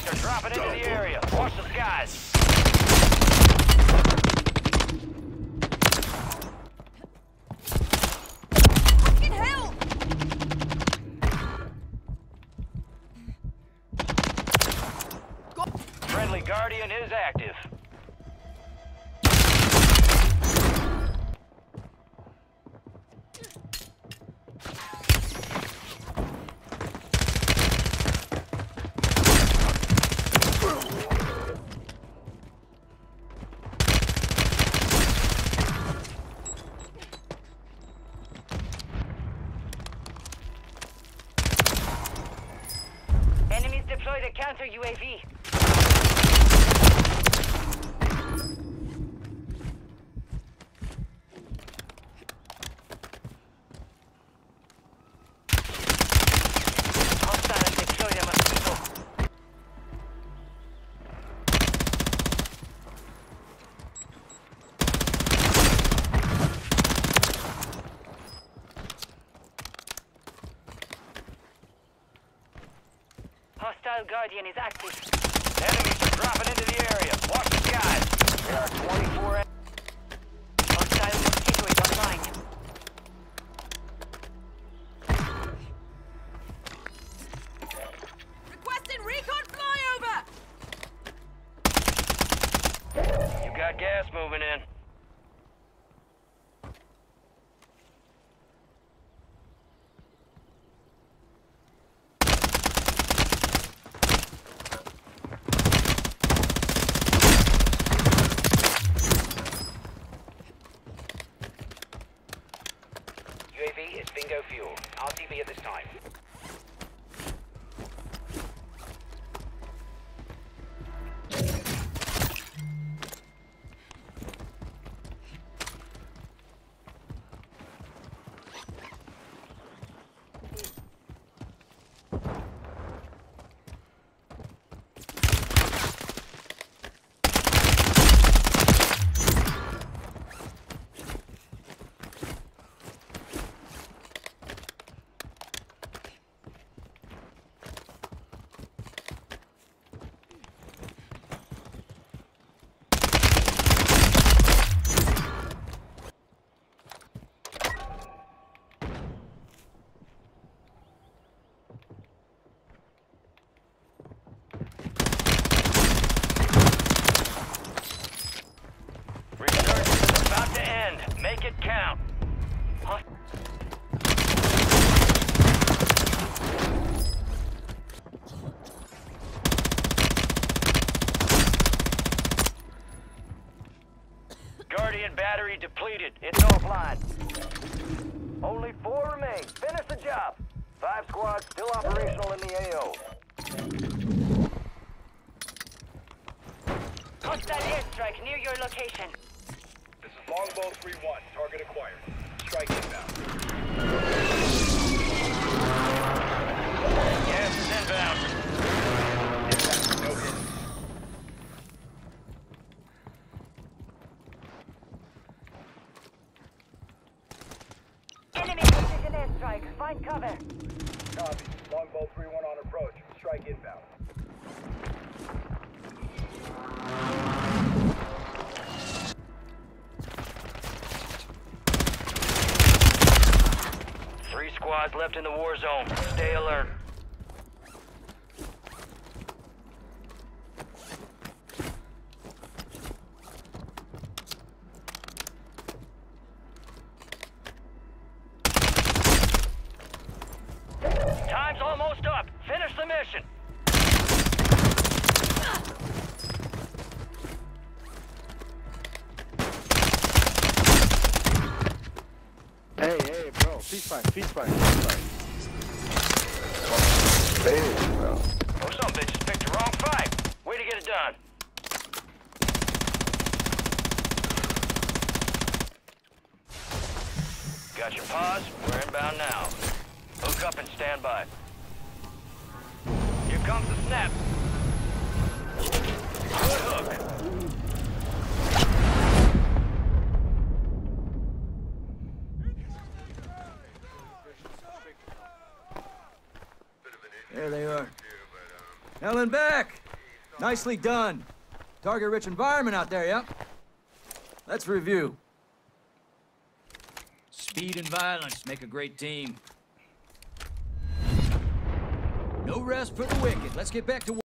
Enemies are dropping into the area. Watch the skies. Fucking hell! Friendly Guardian is active. Enemies deployed a counter UAV. Hostiles deployed a mosquito. Hostile Guardian is active. Enemies are dropping into the area. Watch the skies. There are 24 Hostile mosquito is online. Requesting recon flyover! You got gas moving in. UAV is bingo fuel. RTV at this time. Resurgence is about to end. Make it count. Guardian battery depleted. It's offline. Only 4 remain. Finish the job. 5 squads still operational in the AO. Hostile airstrike near your location. This is Longbow 3-1. Target acquired. Strike inbound. Gas is inbound. Impact. No hit. Enemy precision airstrike. Find cover. Copy. Longbow 3-1 on approach. Strike inbound. Three squads left in the war zone. Stay alert. Time's almost up. Finish the mission. Hey, bro. Ceasefire, ceasefire, ceasefire. Hey, bro. Oh, some bitches picked the wrong fight. Way to get it done. Got your pause? We're inbound now. Hook up and stand by. Here comes the snap. Good hook. There they are. Helen back! Nicely done. Target-rich environment out there, yep. Let's review. Speed and violence make a great team. No rest for the wicked. Let's get back to work.